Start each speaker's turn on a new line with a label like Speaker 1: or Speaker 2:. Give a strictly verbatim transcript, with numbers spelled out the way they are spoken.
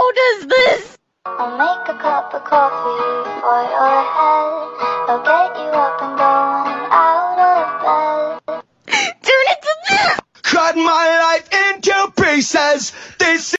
Speaker 1: How does this?
Speaker 2: I'll make a cup of coffee for your head. I'll get you up and going out of bed.
Speaker 1: Turn it to this!
Speaker 3: Cut my life into pieces. This